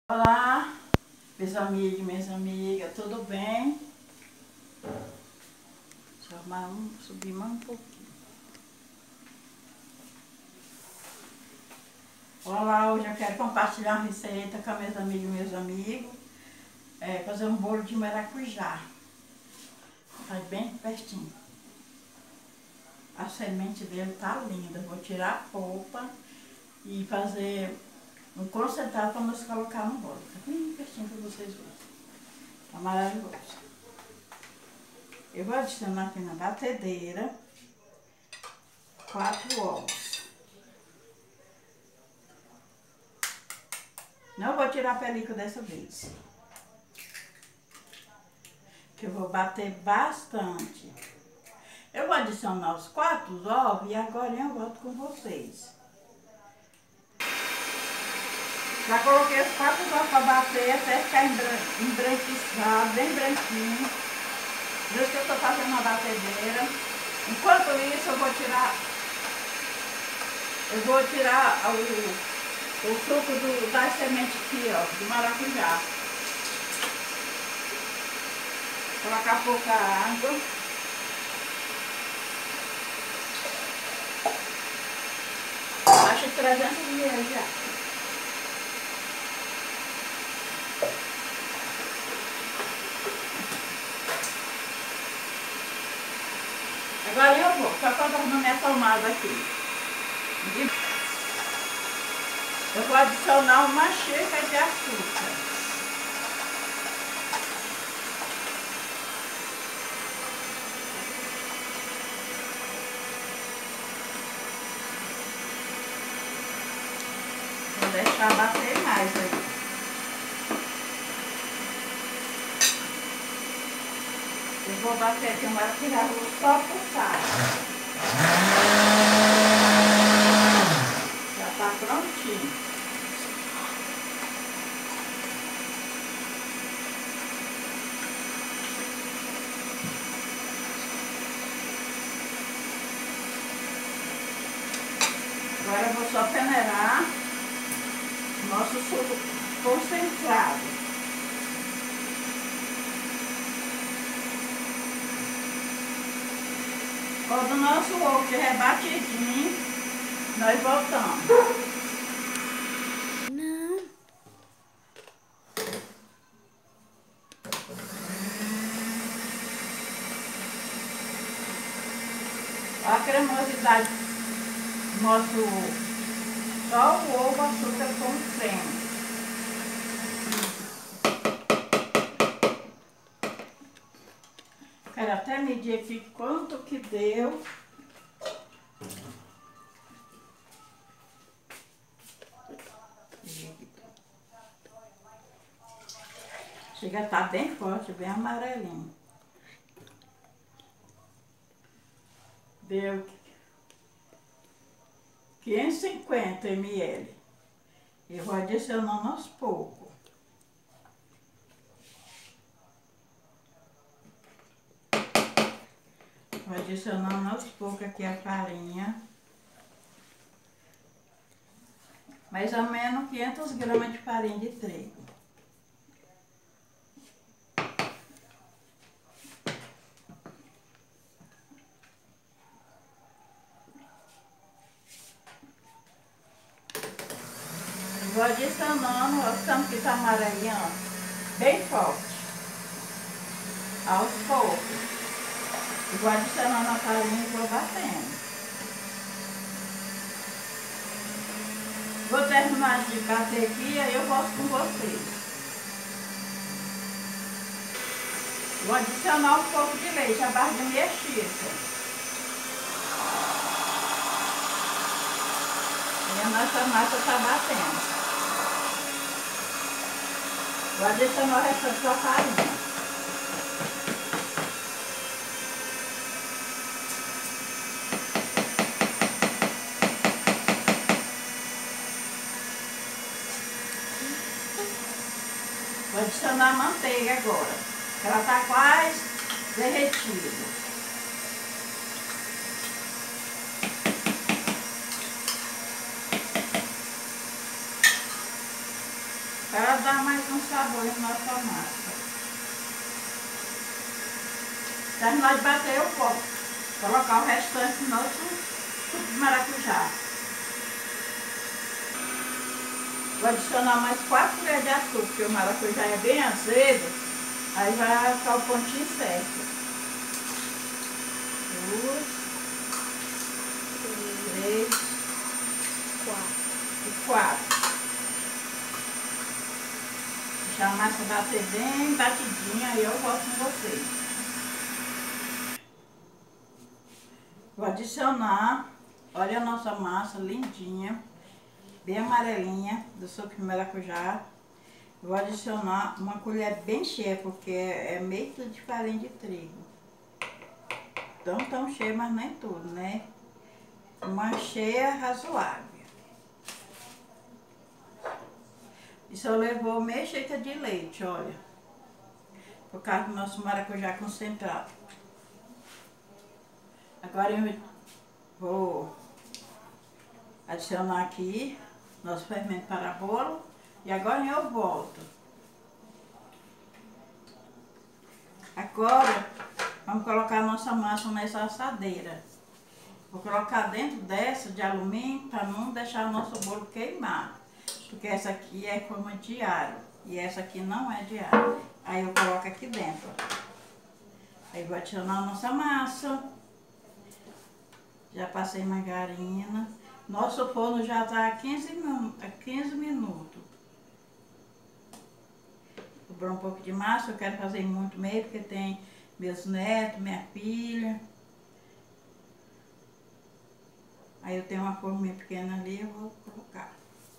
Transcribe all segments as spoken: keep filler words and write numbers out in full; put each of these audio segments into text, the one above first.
Olá, meus amigos, minhas amigas, tudo bem? Deixa eu mais um, subir mais um pouquinho. Olá, hoje eu quero compartilhar uma receita com meus amigos e meus amigos. É, fazer um bolo de maracujá. Faz bem pertinho. A semente dele tá linda. Vou tirar a polpa e fazer um concentrado para nós colocar no bolo. Tá bem pertinho para vocês verem. Tá maravilhoso. Eu vou adicionar aqui na batedeira quatro ovos. Não vou tirar a película dessa vez. Que eu vou bater bastante. Eu vou adicionar os quatro ovos e agora eu volto com vocês. Já coloquei os quatro ovos para bater até ficar embranquiçado, bem branquinho. Por isso que eu estou fazendo na batedeira. Enquanto isso eu vou tirar, eu vou tirar o, o suco do, da semente aqui, ó, do maracujá. Colocar pouca água. Acho que trezentos mililitros de água. Agora eu vou, só colocar na minha tomada aqui. Eu vou adicionar uma xícara de açúcar. Vou deixar bater mais aí. Eu vou bater aqui o maracujá só pulsar. Já tá prontinho. Agora eu vou só peneirar o nosso suco concentrado. Quando o nosso ovo estiver batidinho, nós voltamos. Não. Olha a cremosidade do nosso, só o ovo, açúcar com creme. Quero até medir aqui quanto que deu. Chega a estar bem forte, bem amarelinho. Deu quinhentos e cinquenta mililitros. Eu vou adicionando aos poucos. Vou adicionando aos poucos aqui a farinha. Mais ou menos quinhentos gramas de farinha de trigo. Vou adicionando, ó, tanto que tá amarelinho, ó, bem forte. Aos poucos. E vou adicionando a farinha e vou batendo. Vou terminar de bater aqui e aí eu volto com vocês. Vou adicionar um pouco de leite, a base de meia xícara. E a nossa massa está batendo. Vou adicionar o restante da farinha. Vou adicionar a manteiga agora. Ela está quase derretida. Ela dar mais um sabor na nossa massa. Terminar de bater, eu vou colocar o restante do nosso suco de maracujá. Vou adicionar mais quatro colheres de açúcar, porque o maracujá é bem azedo, aí vai ficar o pontinho certo. Duas, três, quatro. E quatro. Deixar a massa bater bem batidinha, aí eu volto com vocês. Vou adicionar, olha a nossa massa lindinha, bem amarelinha, do suco de maracujá. Vou adicionar uma colher bem cheia, porque é meio quilo de farinha de trigo. Tão tão cheia, mas nem tudo, né? Uma cheia razoável. Isso eu levou meia xícara de leite, olha. Por causa do nosso maracujá concentrado. Agora eu vou adicionar aqui nosso fermento para bolo. E agora eu volto. Agora vamos colocar a nossa massa nessa assadeira. Vou colocar dentro dessa de alumínio para não deixar o nosso bolo queimar. Porque essa aqui é forma de aro e essa aqui não é de aro. Aí eu coloco aqui dentro. Aí vou adicionar a nossa massa. Já passei margarina. Nosso forno já está a quinze minutos. Sobrou um pouco de massa, eu quero fazer muito meio, porque tem meus netos, minha filha. Aí eu tenho uma forminha pequena ali, eu vou colocar.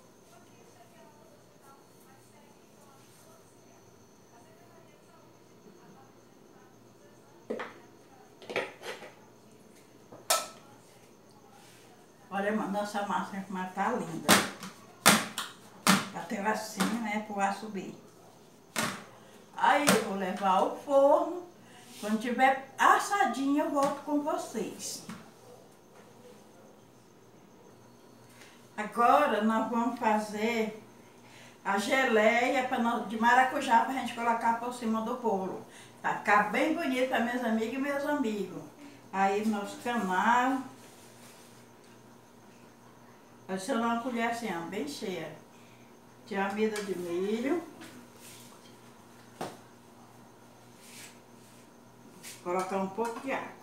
Olha, nossa massa tá linda. Bateu assim, né, pro ar subir. Aí eu vou levar ao forno. Quando tiver assadinho, eu volto com vocês. Agora nós vamos fazer a geleia de maracujá para a gente colocar por cima do bolo. Vai ficar bem bonito para minhas amigas e meus amigos. Aí nosso canal. Adicionar uma colher assim, ó, bem cheia de amido de milho. Colocar um pouco de água.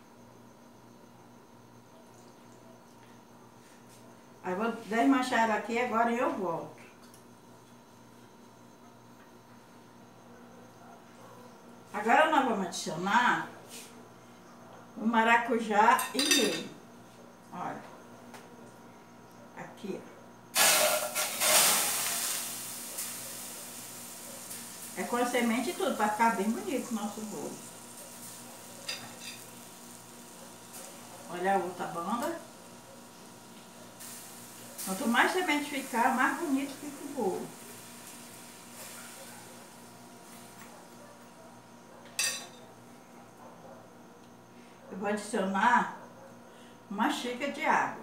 Aí vou desmanchar ela aqui agora e eu volto. Agora nós vamos adicionar o maracujá e milho. Olha. Aqui, ó. É com a semente e tudo, para ficar bem bonito o nosso bolo. Olha a outra banda. Quanto mais semente ficar, mais bonito fica o bolo. Eu vou adicionar uma xícara de água.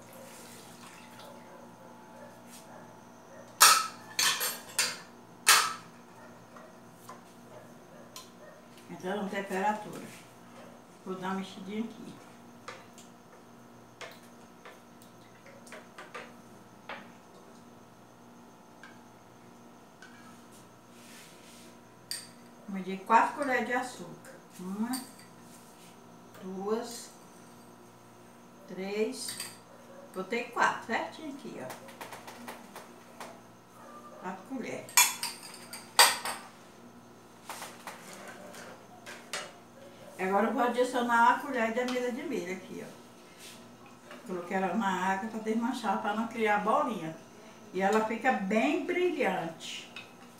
Entrando na temperatura. Vou dar uma mexidinha aqui. Medi quatro colheres de açúcar. Uma, duas, três. Botei quatro, certinho aqui, ó. Quatro colheres. Agora eu vou adicionar uma colher de amido de milho aqui, ó. Coloquei ela na água para desmanchar, para não criar bolinha. E ela fica bem brilhante.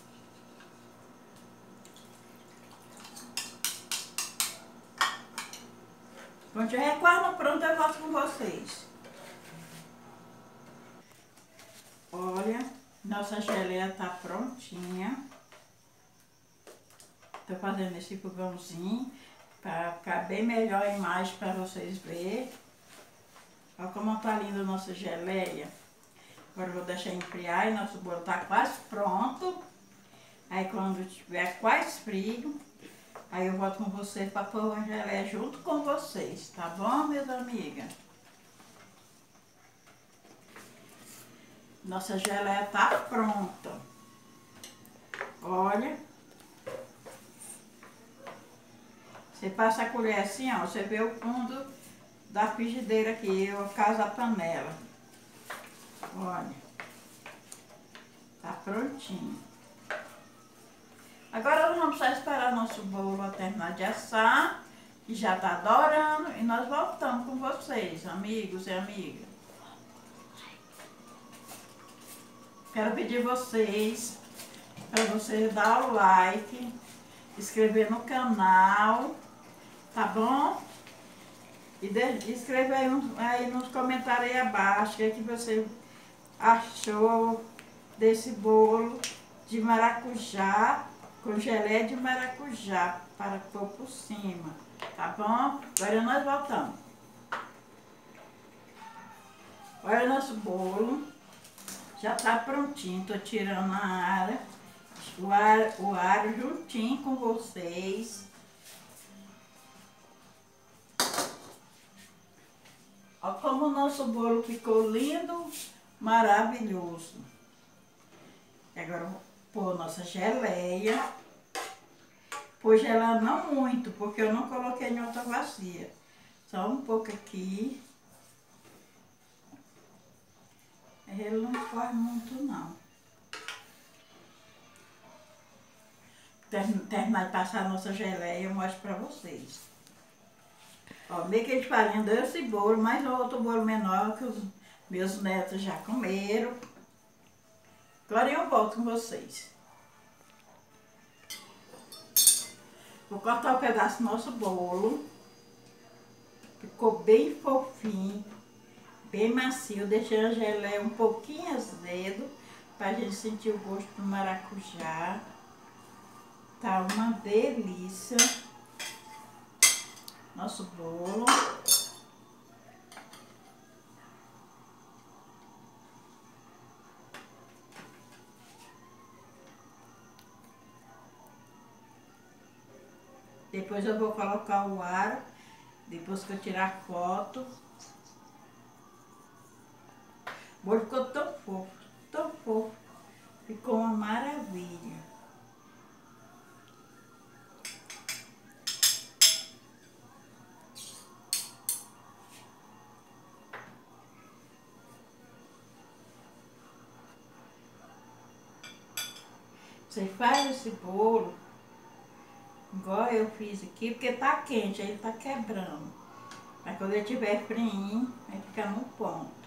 Quando tiver quase pronto, eu volto com vocês. Olha, nossa geleia tá prontinha. Tô fazendo esse fogãozinho para ficar bem melhor a imagem para vocês verem. Olha como tá linda a nossa geleia. Agora eu vou deixar enfriar e nosso bolo tá quase pronto. Aí quando tiver quase frio, aí eu volto com vocês para pôr a geleia junto com vocês, tá bom, meus amigas? Nossa geleia tá pronta. Olha. Você passa a colher assim, ó, você vê o fundo da frigideira aqui, eu caso a panela. Olha. Tá prontinho. Agora nós vamos só esperar nosso bolo terminar de assar, que já tá dourando, e nós voltamos com vocês, amigos e amigas. Quero pedir vocês, para vocês dar o like, inscrever no canal, tá bom? E de, escreva aí, um, aí nos comentários aí abaixo o que, é que você achou desse bolo de maracujá, com geleia de maracujá, para pôr por cima, tá bom? Agora nós voltamos. Olha o nosso bolo. Já tá prontinho, tô tirando a área, o ar, o ar juntinho com vocês. Olha como o nosso bolo ficou lindo, maravilhoso. E agora eu vou pôr nossa geleia. Pôr geleia não muito, porque eu não coloquei em outra bacia. Só um pouco aqui. Ele não escorre muito, não. Terminar de passar a nossa geleia, eu mostro pra vocês. Ó, meio que de farinha desse bolo, mais outro bolo menor que os meus netos já comeram. Agora eu volto com vocês. Vou cortar um pedaço do nosso bolo. Ficou bem fofinho. Bem macio, deixei a geleia um pouquinho azedo, pra gente sentir o gosto do maracujá. Tá uma delícia. Nosso bolo. Depois eu vou colocar o aro, depois que eu tirar a foto. O bolo ficou tão fofo, tão fofo. Ficou uma maravilha. Você faz esse bolo, igual eu fiz aqui, porque tá quente, aí ele tá quebrando. Mas quando ele tiver frio, vai ficar no ponto.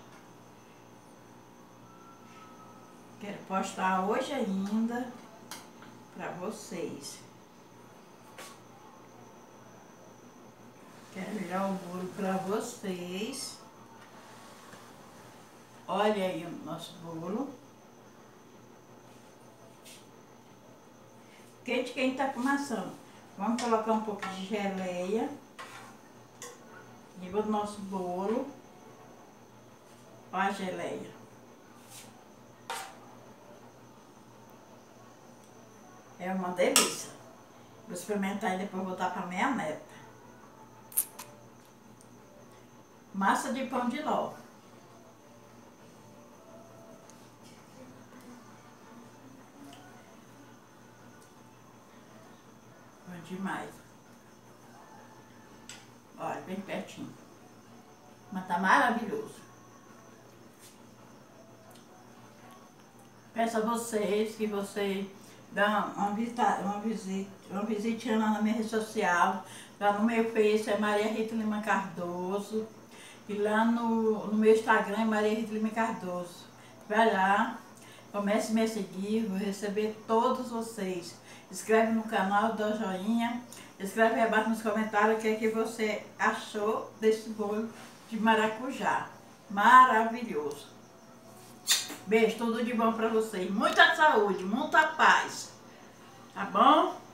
Quero postar hoje ainda pra vocês. Quero virar o bolo pra vocês. Olha aí o nosso bolo. Quente, quente tá fumaçando. Vamos colocar um pouco de geleia no nosso bolo. Olha a geleia. É uma delícia. Vou experimentar e depois voltar para minha neta. Massa de pão de ló. Bom demais. Olha, bem pertinho. Mas tá maravilhoso. Peço a vocês que vocês dá uma, visita, uma, visita, uma visitinha lá na minha rede social. Lá no meu Face é Maria Rita Lima Cardoso. E lá no, no meu Instagram é Maria Rita Lima Cardoso. Vai lá, comece a me seguir, vou receber todos vocês. Inscreve no canal, dá um joinha. Escreve aí abaixo nos comentários o que é que você achou desse bolo de maracujá. Maravilhoso. Beijo, tudo de bom pra vocês. Muita saúde, muita paz. Tá bom?